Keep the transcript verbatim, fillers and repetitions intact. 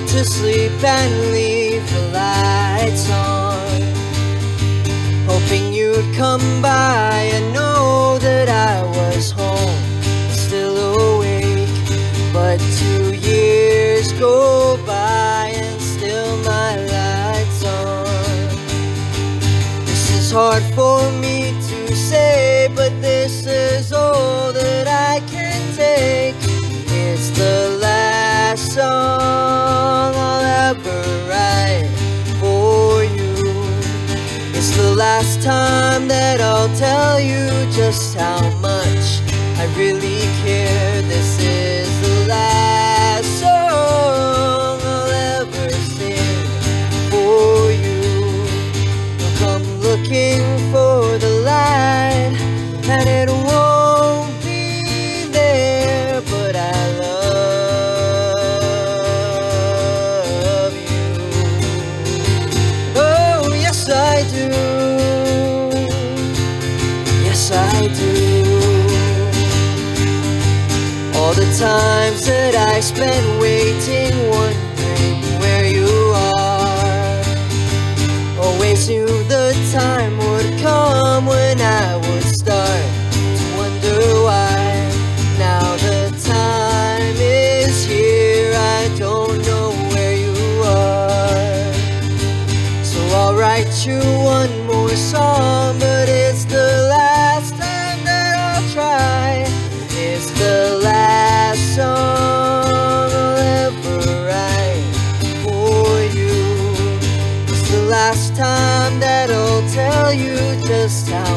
to sleep and leave the lights on, hoping you'd come by and know that I was home, still awake. But two years go by and still my light's on. This is hard for me to say, but this is all that I can take. It's the last song I'll ever write for you. It's the last time that I'll tell you just how much I really care. This is the last song I'll ever sing for you. I'll come looking for the light, and it won't be there, but I love you. Oh, yes I do. Yes I do. All the times that I spent waiting, wondering where you are, always knew the time would come when I would start to wonder why. Now the time is here, I don't know where you are. So I'll write you one more song, but it's the last time that I'll try. It's the last song I'll ever write for you. It's the last time that I'll tell you just how